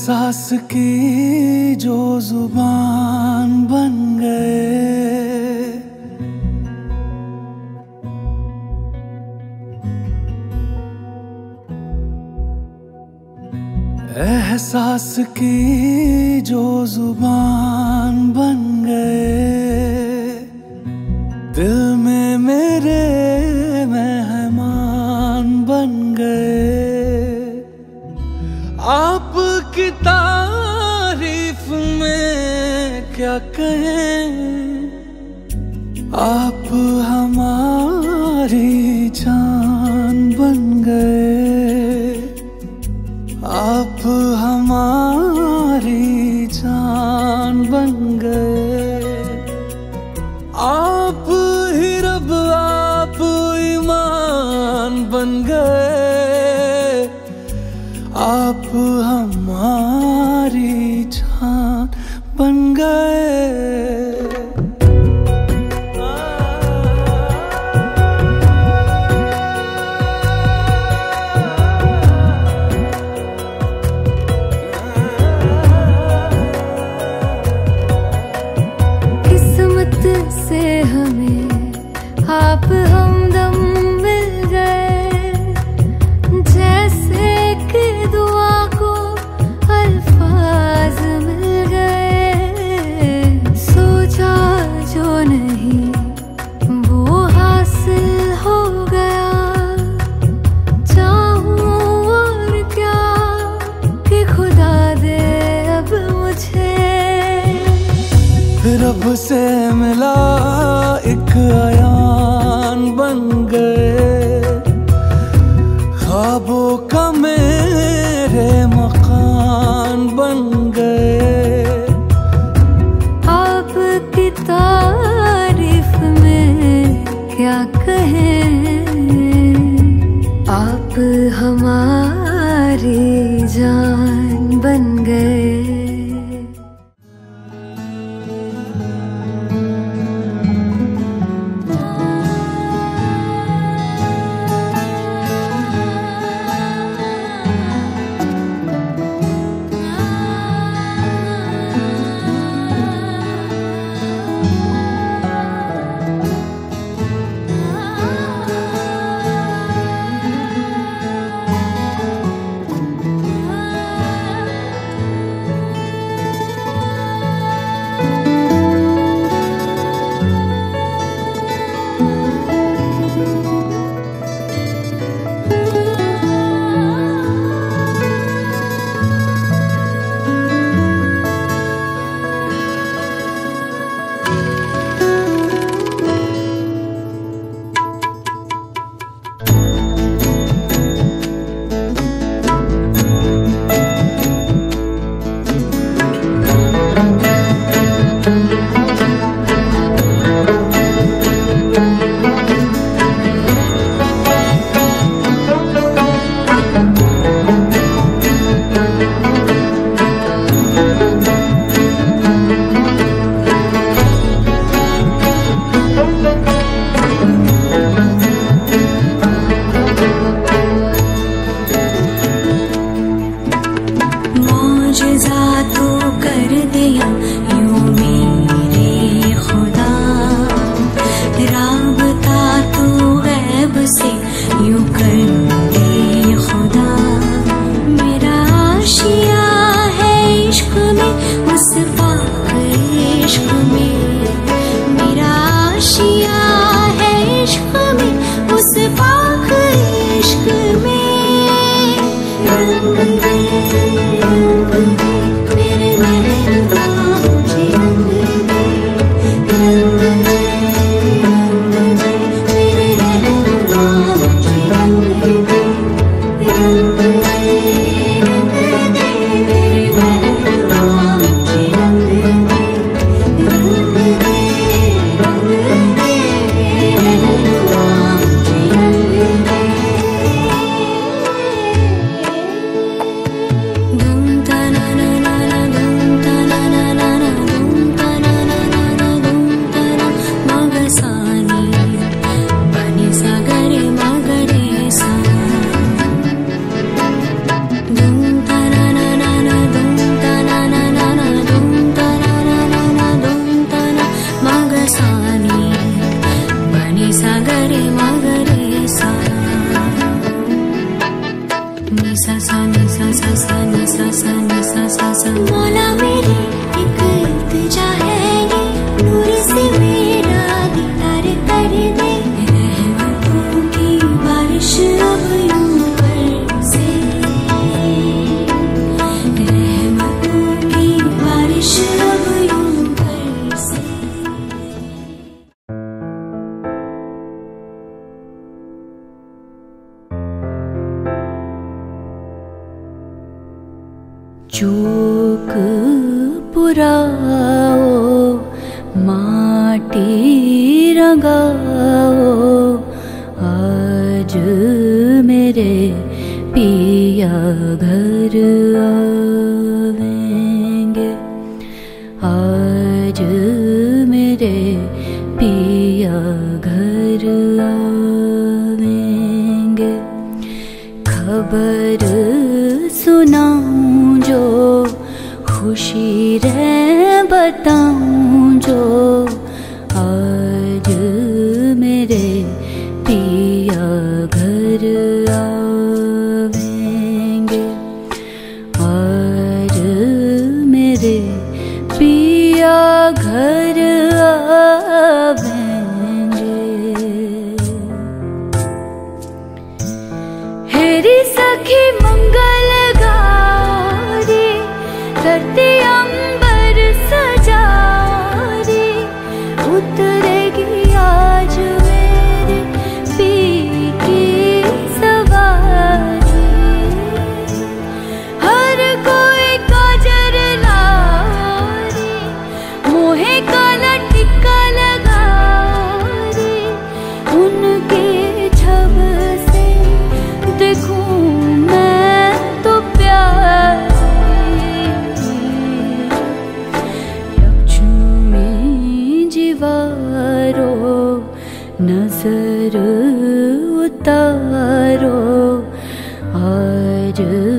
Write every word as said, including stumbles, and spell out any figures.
एहसास की जो जुबान बन गए, एहसास की जो जुबान बन गए, दिल में मेरे मेहमान बन गए। आपकी तारीफ में क्या कहें, आप हमारी जान बन गए, आप हमारी जान बन गए। आप ही रब आप ईमान बन गए, आप हमारी जान बन गए। किस्मत से हमें आप हमदम मिल गए, जैसे कि दुआ को अल्फाज मिल गए। सोचा जो नहीं वो हासिल हो गया, चाहूं और क्या कि खुदा दे अब मुझे। रब से मिला एक आयान बन गए, ख्वाबों का मेरे मकान बन गए। आपकी तारीफ में क्या कहें, आप हमारी जान बन गए। Thank you. खुश अब यूं घर से। चूक पुराओ माटी रंगाओ आज मेरे पिया घर आवेंगे, आज मेरे पिया घर आवेंगे। खबर सुनाऊं जो खुशी रे बताऊं जो आज मेरे पिया घर आवेंगे, आज मेरे पिया घर आवेंगे। हेरी सखी मंगल गारी धरती अंबर सजारी, उतरेगी आज मेरे पी की सवारी। हर कोई काजर लारी मोहे काला टिक्का लगारी, उनके छब से देखूं मैं तो प्यारी। लक्ष्मी जीवारो नजर उतारो आज